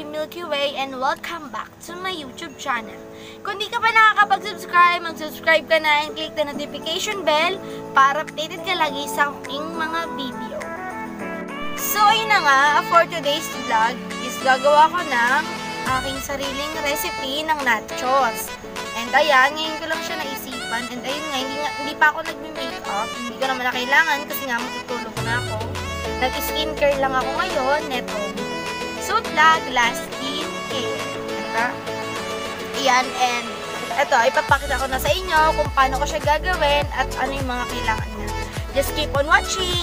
Milky Way and welcome back to my YouTube channel. Kung di ka pa nakakapag-subscribe, mag-subscribe ka na and click the notification bell para updated ka lagi sa aking mga video. So, ayun na nga, for today's vlog is gagawa ko ng aking sariling recipe ng nachos. And ayan, ngayon ko lang siya naisipan. And ayun nga, hindi pa ako nagme-makeup. Hindi ko naman na kailangan kasi nga matutulog na ako. Nag-skincare lang ako ngayon. Neto. Sutlag Last Skin Care. Ito. Ayan, and ito, ipapakita ko na sa inyo kung paano ko siya gagawin at ano yung mga kailangan niya. Just keep on watching!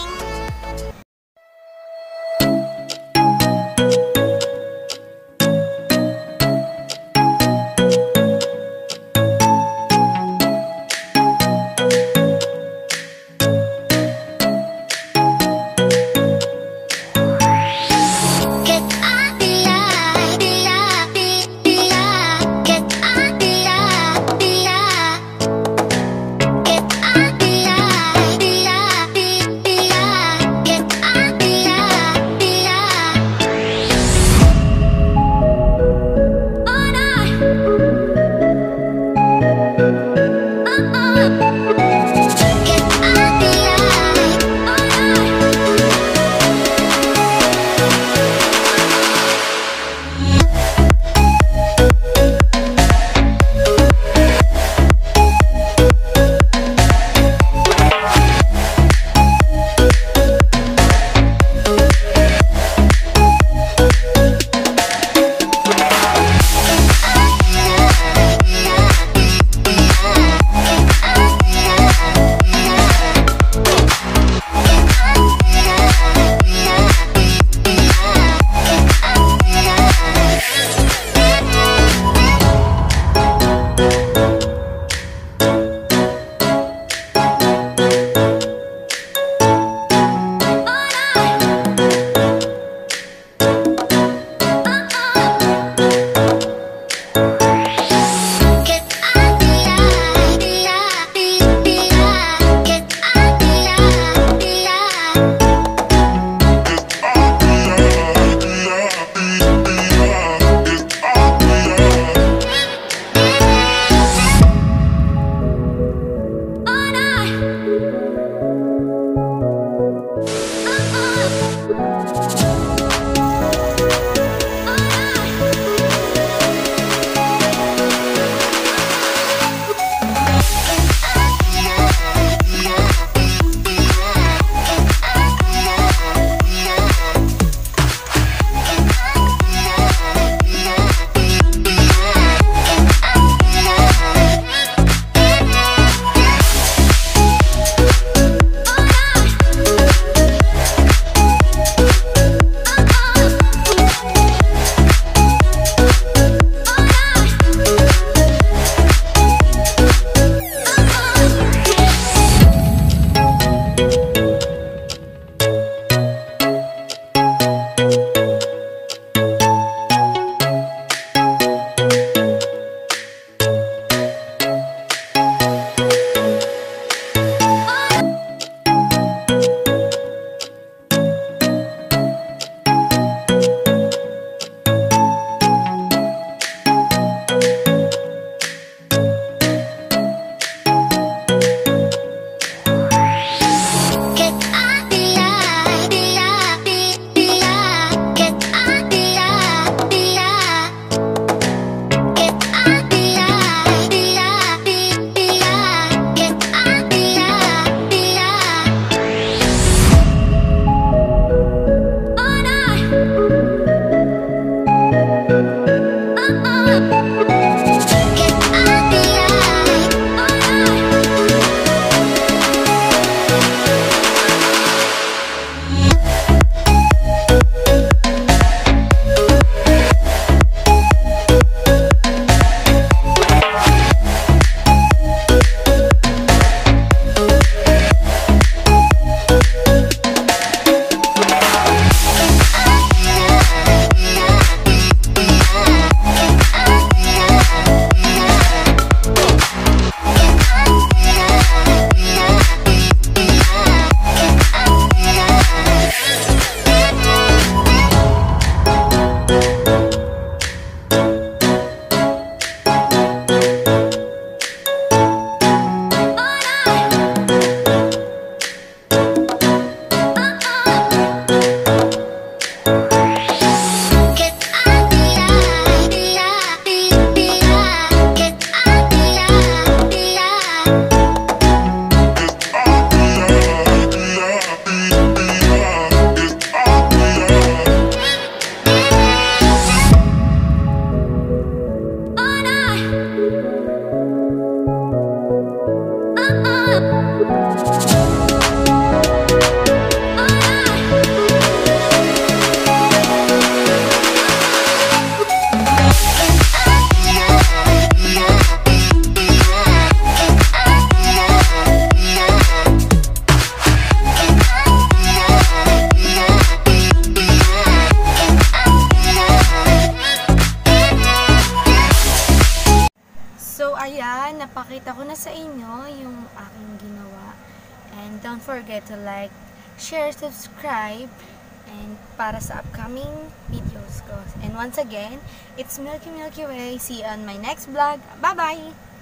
na sa inyo yung aking ginawa. And don't forget to like, share, subscribe, and para sa upcoming videos ko. And once again, it's Milky Way. See you on my next vlog. Bye-bye!